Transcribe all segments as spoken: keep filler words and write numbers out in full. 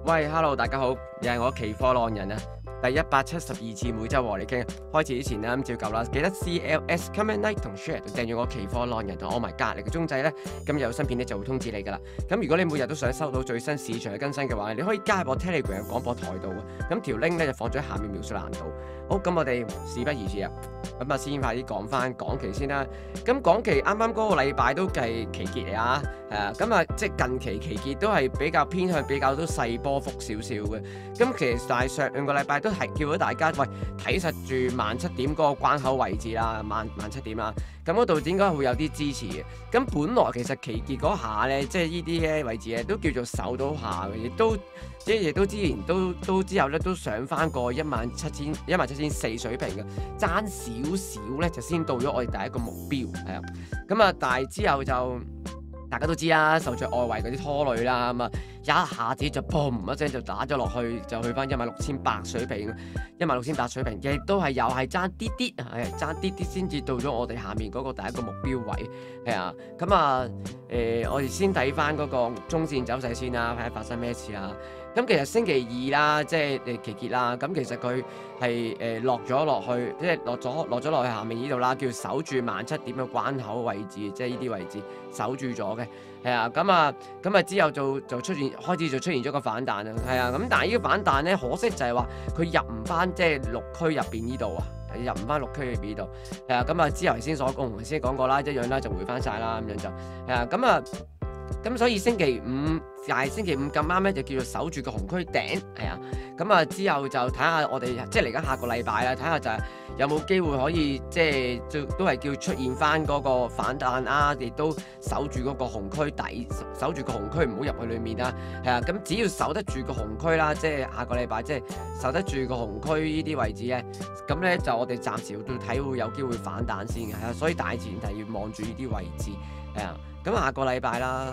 喂，Hello，大家好，又係我期貨浪人啊！第一百七十二次每週和你傾，開始之前咧，咁照舊啦，記得 C L S comment like 同 share 同訂閱我期貨浪人同我埋隔離嘅鐘仔咧，咁有新片咧就會通知你噶啦。咁如果你每日都想收到最新市場嘅更新嘅話，你可以加入我 Telegram 嘅廣播台度啊。咁條 link 咧就放咗喺下面描述欄度。好，咁我哋事不宜遲啊，咁啊先快啲講翻港期先啦。咁港期啱啱嗰個禮拜都計期結嚟啊，係啊，咁啊即係近期期結都係比較偏向比較都細波幅少少嘅。咁其實大上兩個禮拜都係叫咗大家喂睇實住萬七點嗰個關口位置啦，萬萬七點啦。咁嗰度應該會有啲支持嘅。咁本來其實期結嗰下咧，即係呢啲咧位置咧都叫做守到下嘅，亦都即係亦都之前都都之後咧都上翻過一萬七千一萬七千四水平嘅，爭少少咧就先到咗我哋第一個目標係啊。咁啊，但係之後就大家都知啦，受著外圍嗰啲拖累啦，咁啊一下子就砰一聲就打咗落去，就去翻一萬六千八水平，一萬六千八水平亦都係又係爭啲啲，係爭啲啲先至到咗我哋下面嗰個第一個目標位，係啊，咁啊誒，我哋先睇翻嗰個中線走勢先啦，睇下發生咩事啦。咁其實星期二啦，即係誒期結啦，咁其實佢係誒落咗落去，即係落咗落咗落去下面呢度啦，叫守住萬七點嘅關口位置，即係呢啲位置守住咗嘅，係啊，咁啊，咁啊之後就就出現開始就出現咗個反彈啦，係啊，咁但係呢個反彈咧，可惜就係話佢入唔翻即係六區入邊呢度啊，入唔翻六區入邊呢度，係啊，咁啊之後先所講，先講過啦，一樣啦就回翻晒啦，咁樣就係啊，咁啊。咁所以星期五又係星期五咁啱咧，就叫做守住個紅區頂，係啊。咁啊之後就睇下我哋即係嚟緊下個禮拜啦，睇下就係有冇機會可以即係都都係叫出現翻嗰個反彈啊，亦都守住嗰個紅區底，守住個紅區唔好入去裡面啦，係啊。咁只要守得住個紅區啦，即係下個禮拜即係守得住個紅區呢啲位置咧，咁咧就我哋暫時都睇會有機會反彈先嘅，係啊。所以大前提要望住呢啲位置，係啊。咁下個禮拜啦。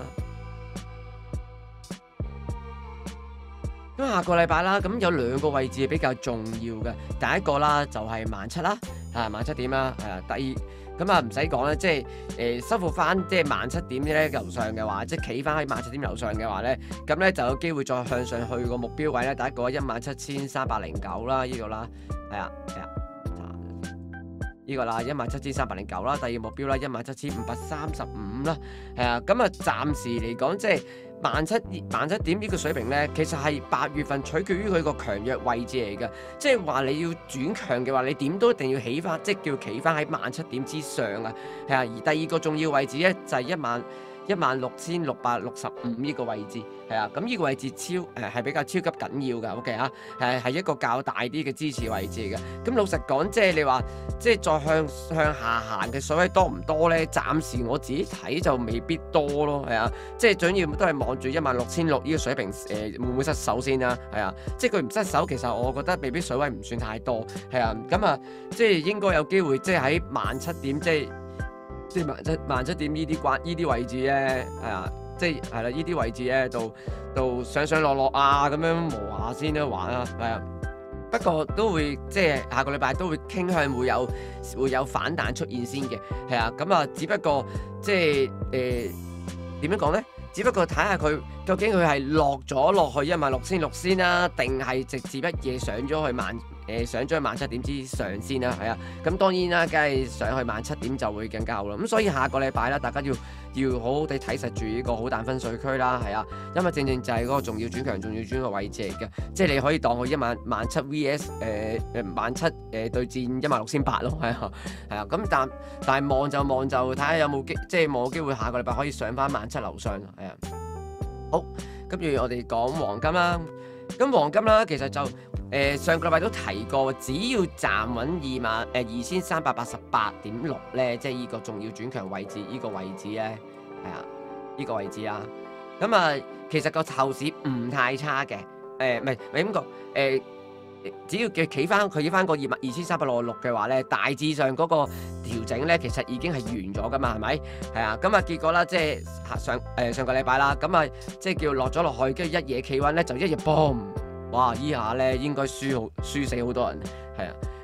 咁下個禮拜啦，咁有兩個位置比較重要嘅。第一個啦就係萬七啦，啊萬七點啦，係啊。第二咁啊唔使講啦，即係誒、呃、收復翻即係萬七點咧樓上嘅話，即係企翻喺萬七點樓上嘅話咧，咁咧就有機會再向上去個目標位咧。第一個一萬七千三百零九啦，呢個啦，係啊係啊，呢個啦一萬七千三百零九啦。第二個目標啦一萬七千五百三十五啦，係啊。咁啊暫時嚟講即係。萬七萬七點呢個水平呢，其實係八月份取決於佢個強弱位置嚟嘅，即係話你要轉強嘅話，你點都一定要起翻，即係叫企翻喺萬七點之上啊，係啊。而第二個重要位置呢，就係一萬一萬六千六百六十五呢個位置，係啊。咁呢個位置超誒係比較超級緊要嘅 ，OK 啊，係係一個較大啲嘅支持位置嘅。咁老實講，即係你話即係再向向下行嘅水位多唔多呢？暫時我自己睇就未必多咯，係啊。即係主要都係望住一萬六千六呢個水平，誒、呃、會唔會失手先啦？係啊。即係佢唔失手，其實我覺得未必水位唔算太多，係啊。咁啊，即係應該有機會，即係喺萬七點，即係。即係萬七萬七點呢啲關呢啲位置咧，係啊，即係係啦，呢啲位置咧，到到上上落落啊，咁樣磨下先啦，玩啊，係啊。不過都會即係下個禮拜都會傾向會有會有反彈出現先嘅，係啊。咁啊，只不過即係誒點樣講咧？只不過睇下佢究竟佢係落咗落去一萬六千六先啦，定係直接一夜上咗去萬誒、呃、上咗去萬七點之上先啦，係啊。咁當然啦，梗係上去萬七點就會更加好啦。咁所以下個禮拜啦，大家要要好好地睇實住呢個好大分水區啦，係啊。因為正正就係嗰個重要轉強、重要轉嘅位置嚟嘅，即係你可以當佢一萬萬七 V S 誒誒萬七誒對戰一萬六千八咯，係啊係啊。咁但但係望就望就睇下有冇機，即係望機會下個禮拜可以上翻萬七樓上。係啊，好，跟住我哋講黃金啦。咁黃金啦，其實就誒、呃、上個禮拜都提過，只要站穩二萬誒二千三百八十八點六咧，即係呢個重要轉強位置，呢、呢個位置咧，係啊，呢、呢個位置啦。咁啊，其實個後市唔太差嘅，誒唔係唔係咁講誒。只要佢企翻佢企翻個二萬二千三百六十六嘅話咧，大致上嗰個調整咧，其實已經係完咗噶嘛，係咪？係啊，咁啊結果啦，即係上誒、呃、上個禮拜啦，咁啊即係叫落咗落去，跟住一夜企穩咧，就一日 boom， 哇！依下咧應該輸好輸死好多人，係啊。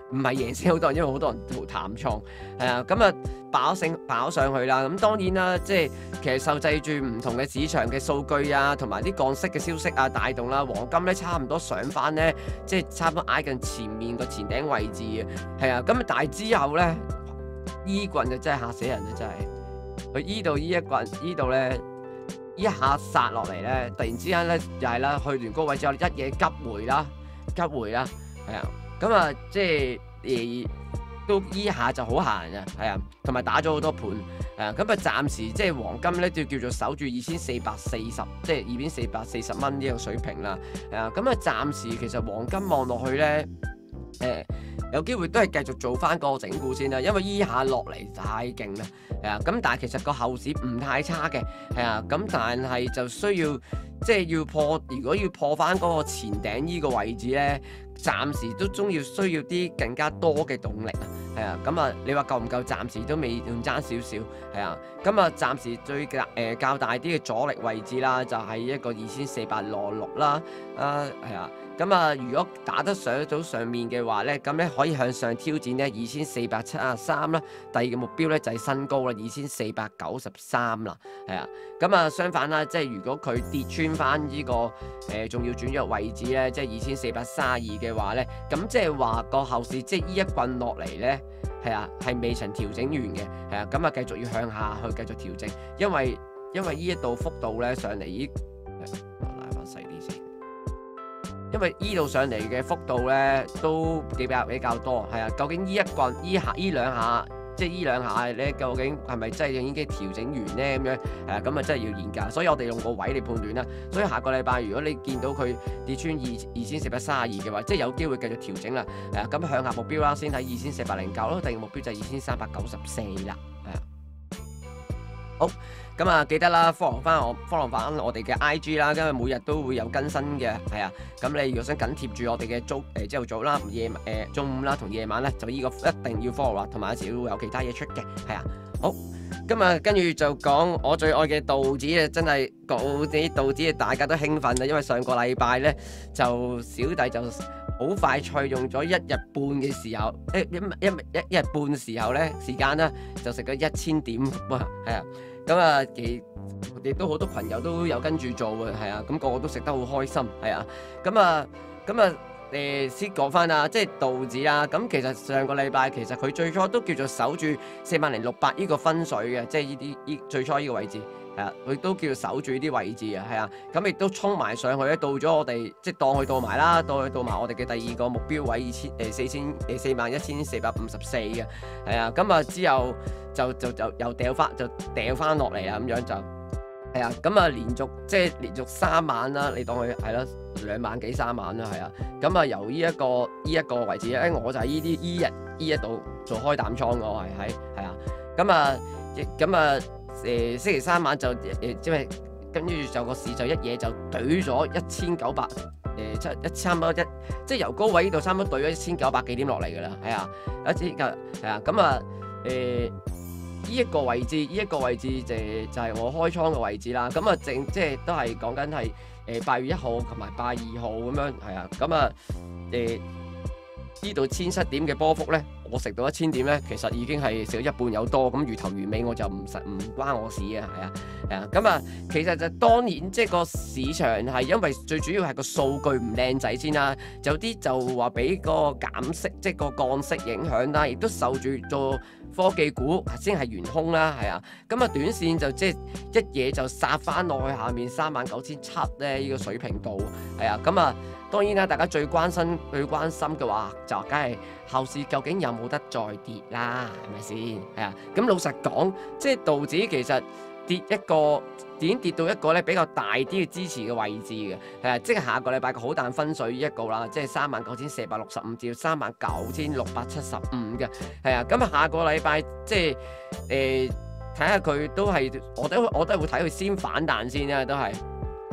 唔係贏死好多人，因為好多人做淡倉，係啊，咁啊爆升爆上去啦。咁當然啦，即係其實受制住唔同嘅市場嘅數據啊，同埋啲降息嘅消息啊帶動啦，黃金咧差唔多上翻咧，即係差唔多挨近前面個前頂位置嘅，係啊。咁但係之後咧，依棍就真係嚇死人啊！真係佢依度依一棍依度咧。一下殺落嚟咧，突然之間咧又係啦，去完高位之後一嘢急回啦，急回啦，係啊，咁啊即係誒都依下就好閒嘅，係啊，同埋打咗好多盤，係啊，咁啊暫時即係黃金咧就叫做守住二千四百四十，即係二千四百四十蚊呢個水平啦，係啊，咁啊暫時其實黃金望落去咧，誒、呃。有機會都係繼續做翻個整固先啦，因為依下落嚟太勁啦，係啊，咁但係其實個後市唔太差嘅，係啊，咁但係就需要即係要破，如果要破翻嗰個前頂依個位置咧，暫時都仲要需要啲更加多嘅動力啊，係啊，咁啊你話夠唔夠？暫時都未仲爭少少，係啊，咁啊暫時最較誒較大啲嘅阻力位置啦，就係一個二千四百六十六啦，啊係啊。咁啊，如果打得上到上面嘅話咧，咁咧可以向上挑戰咧二千四百七十三啦。第二個目標咧就係新高啦，二千四百九十三啦，係啊。咁啊，相反啦，即係如果佢跌穿翻呢個誒重要轉弱位置咧，即係二千四百三十二嘅話咧，咁即係話個後市即係呢一棍落嚟咧，係啊，係未曾調整完嘅，係啊。咁啊，繼續要向下去繼續調整，因為因為呢一度幅度咧上嚟依，拉翻細啲先。因為依度上嚟嘅幅度咧都比較比較多，係啊，究竟依一棍依下依兩下，即係依兩下咧，究竟係咪真係已經調整完咧？咁樣係啊，咁啊真係要研究，所以我哋用個位嚟判斷啦。所以下個禮拜如果你見到佢跌穿二二千四百三十二嘅話，即係有機會繼續調整啦。係啊，咁向下目標啦，先睇二千四百零九咯，第二個目標就係二千三百九十四啦。係啊，好。咁啊，記得啦 ，follow 翻我 follow 翻我哋嘅 I G 啦，因為每日都會有更新嘅，係啊。咁你如果想緊貼住我哋嘅早誒朝頭早啦、夜誒、呃、中午啦同夜晚咧，就呢個一定要 follow 啦，同埋有時會有其他嘢出嘅，係啊。好，今日跟住就講我最愛嘅道指啊，真係道指道指大家都興奮啊，因為上個禮拜咧就小弟就好快脆用咗一日半嘅時候，一一一一一日半時候咧時間啦，就食咗一千點哇，係啊。咁啊，其亦都好多朋友都有跟住做嘅，係啊，咁個個都食得好開心，係啊，咁啊，咁啊，誒先講翻啊，即係道指啦，咁其實上個禮拜其實佢最初都叫做守住四萬零六百呢個分水嘅，即係呢啲呢最初呢個位置。係啊，佢都叫做守住啲位置啊，係啊，咁亦都衝埋上去咧，到咗我哋即係當佢到埋啦，到佢到埋我哋嘅第二個目標位二千誒四千誒四萬一千四百五十四嘅，係啊，咁啊之後就就就又掉翻就掉翻落嚟啦，咁樣就係啊，咁啊連續即係連續三晚啦，你當佢係啦兩萬幾三晚啦，係啊，咁啊由呢一個呢一個位置咧，我就喺呢啲依日依一度做開膽倉，我係喺係啊，咁啊亦咁啊。誒星期三晚就誒，即係跟住就個市就一嘢就懟咗一千九百誒七一差唔多一，即係由高位呢度差唔多懟咗一千九百幾點落嚟㗎啦，係啊，一千嘅係啊，咁啊誒呢一個位置，呢、這、一個位置就就係我開倉嘅位置啦，咁啊正即係都係講緊係誒八月一號同埋八月二號咁樣係啊，咁啊誒呢度千七點嘅波幅咧。我食到一千點咧，其實已經係食咗一半有多，咁魚頭魚尾我就唔實唔關我事嘅，係啊，係啊，咁啊，其實就當然即係個市場係因為最主要係個數據唔靚仔先啦，有啲就話俾個減息即係個降息影響啦，亦都受住做科技股先係元兇啦，係啊，咁啊短線就即係一嘢就殺翻落去下面三萬九千七咧呢個水平度，係啊，咁啊。當然啦，大家最關心、最關心嘅話就梗係後市究竟有冇得再跌啦，係咪先？係啊，咁老實講，即係道指其實跌一個已經跌到一個咧比較大啲嘅支持嘅位置嘅，係啊，即係下個禮拜個好彈分水一個啦，即係三萬九千四百六十五至到三萬九千六百七十五嘅，係啊，咁啊下個禮拜即係誒睇下佢都係，我都我都係會睇佢先反彈先啦，都係。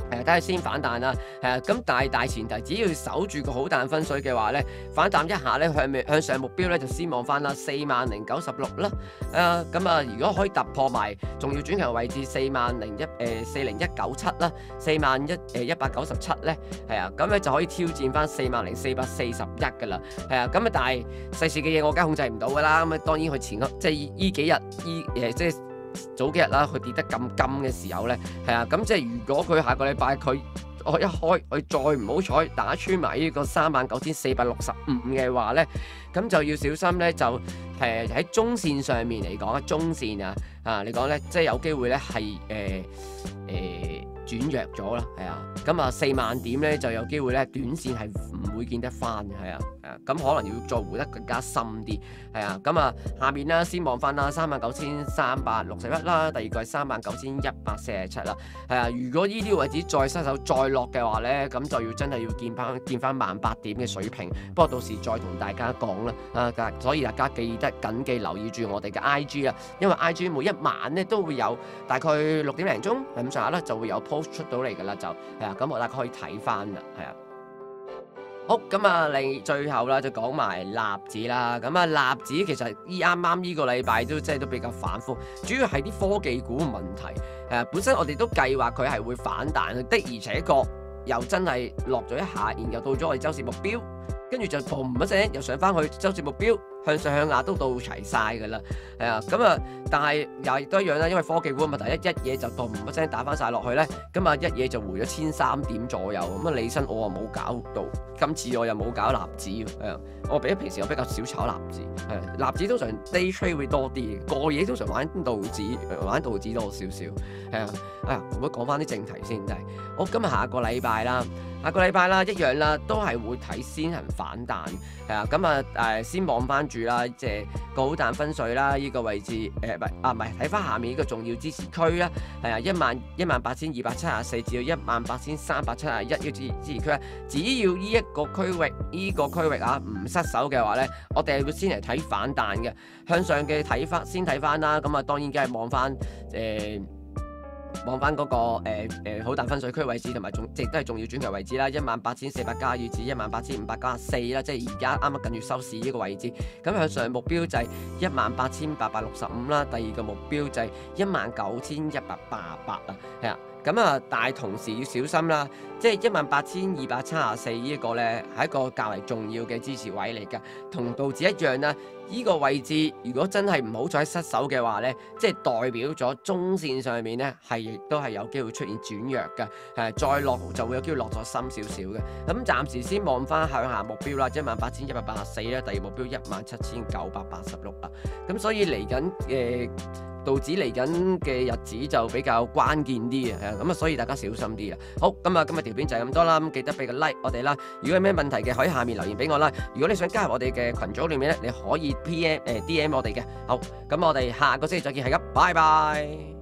誒睇下先反彈啦，係啊，咁但係大前提，只要守住個好彈分水嘅話咧，反彈一下咧向向上目標咧就先望翻啦四萬零九十六啦，誒咁啊如果可以突破埋重要轉強位置四萬零一誒四零一九七啦，四萬一誒一百九十七咧，係啊，咁咧就可以挑戰翻四萬零四百四十一噶啦，係啊，咁啊但係世事嘅嘢我梗係控制唔到噶啦，咁啊當然佢前即係依幾日依誒即係。早幾日啦，佢跌得咁金嘅時候咧，係啊，咁即係如果佢下個禮拜佢我一開佢再唔好彩打穿埋呢個三萬九千四百六十五嘅話咧，咁就要小心咧，就誒喺中線上面嚟講啊，中線啊啊你講咧，即係有機會咧係誒誒轉弱咗啦，係啊，咁啊四萬點咧就有機會咧短線係唔會見得翻嘅，係啊。咁可能要再回得更加深啲，係啊，咁啊下面啦，先望翻啦，三萬九千三百六十一啦，第二個係三萬九千一百四十七啦，係啊，如果呢啲位置再失手再落嘅話咧，咁就要真係要見翻見翻萬八點嘅水平，不過到時再同大家講啦，啊，所以大家記得緊記留意住我哋嘅 I G 啊，因為 I G 每一晚咧都會有大概六點零鐘咁上下啦，就會有 post 出到嚟噶啦，就係啊，咁我大家可以睇翻啦，係啊。好，咁啊，嚟最後啦，就講埋納指啦。咁啊，納指其實依啱啱呢個禮拜都即係都比較反覆，主要係啲科技股問題。誒，本身我哋都計劃佢係會反彈的，而且確又真係落咗一下，然後到咗我哋周線目標，跟住就嘭一聲又上翻去周線目標。向上向下都到齊晒㗎啦，係啊，咁啊，但係又亦都一樣啦，因為科技股嘅問題，一一嘢就咚一聲打翻晒落去咧，咁啊一嘢就回咗千三點左右，咁啊理身我啊冇搞到，今次我又冇搞納指，係啊，我比平時我比較少炒納指，係納指通常 day trade 會多啲，過夜通常玩道指，玩道指多少少，係啊，啊，我講翻啲正題先，就係我今日下個禮拜啦。下個禮拜啦，一樣啦，都係會睇先行反彈，係啊，咁啊誒先望翻住啦，即係個好彈分水啦，呢個位置誒唔係啊唔係睇翻下面呢個重要支持區啦，係啊一萬一萬八千二百七十四至到一萬八千三百七十一嘅支支持區啊，只要呢一個區域呢個區域啊唔失手嘅話咧，我哋係會先嚟睇反彈嘅，向上嘅睇法先睇翻啦，咁啊當然梗係望翻誒。望翻嗰個誒誒好大分水區位置同埋仲亦都係重要轉強位置啦，一萬八千四百加二至一萬八千五百加四啦，即係而家啱啱近住收市呢個位置。咁向上目標就係一萬八千八百六十五啦，第二個目標就係一萬九千一百八十八啊，係啊。咁啊，但係同時要小心啦，即係一萬八千二百七十四呢一個咧，係一個較為重要嘅支持位嚟㗎，同道指一樣啦。呢個位置如果真係唔好再失手嘅話咧，即係代表咗中線上面咧係亦都係有機會出現轉弱㗎，誒再落就會有機會落咗深少少嘅。咁暫時先望翻向下目標啦，一萬八千一百八十四啦，第二目標一萬七千九百八十六啊。咁所以嚟緊誒。道指嚟緊嘅日子就比較關鍵啲嘅，咁啊，所以大家小心啲啦。好，咁啊，今日條片就係咁多啦，咁記得俾個 like 我哋啦。如果有咩問題嘅，可以下面留言俾我啦。如果你想加入我哋嘅群組裏面咧，你可以 P M 誒 D M 我哋嘅。好，咁我哋下個星期再見，係咁，拜拜。